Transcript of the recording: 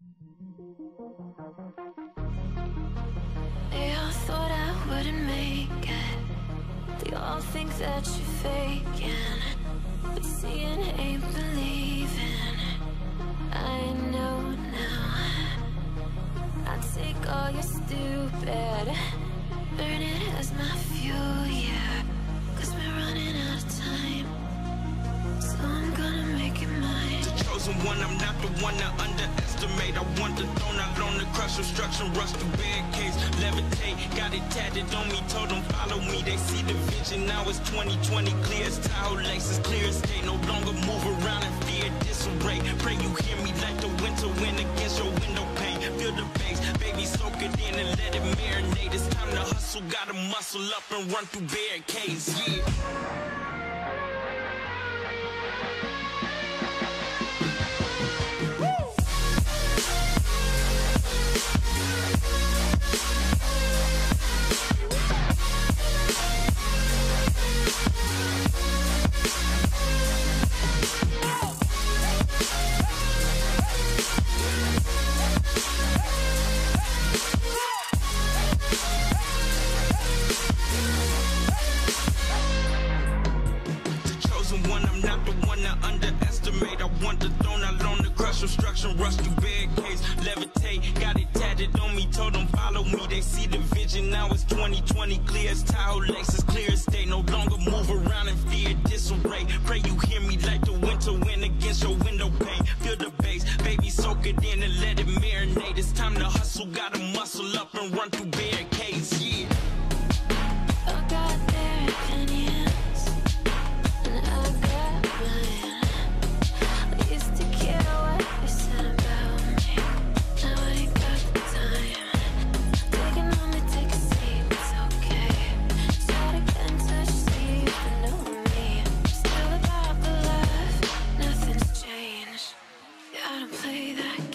They all thought I wouldn't make it. They all think that you're faking, but seeing ain't believing. I know now. I take all your stupid, burn it as my fuel, yeah. 'Cause we're running out of time, so I'm gonna make it mine. The chosen one, I'm not the one to underestimate. I want the throne, I learn to crush obstruction, rush through barricades, levitate. Got it tatted on me, told them follow me. They see the vision, now it's 2020, clear as tile laces, clear as day. No longer move around in fear, disarray. Pray you hear me like the winter wind against your window pane. Feel the bass, baby, soak it in and let it marinate. It's time to hustle, gotta muscle up and run through barricades, yeah. I'm not the one to underestimate. I want the throne, I learn to crush obstruction, rush through barricades, levitate. Got it tatted on me, told them follow me. They see the vision, now it's 2020, clear as tile laces, clear as day. No longer move around in fear, disarray. Pray you hear me like the winter wind against your window pane. Feel the bass, baby, soak it in and let it marinate. It's time to hustle, gotta muscle up and run through barricades, yeah. I got their opinions, and I got mine. I used to care what they said about me. Now I ain't got the time. Taking on me, take a seat, it's okay. Start again, touch sleep, you know me. Still about the love, nothing's changed. Yeah, I don't play that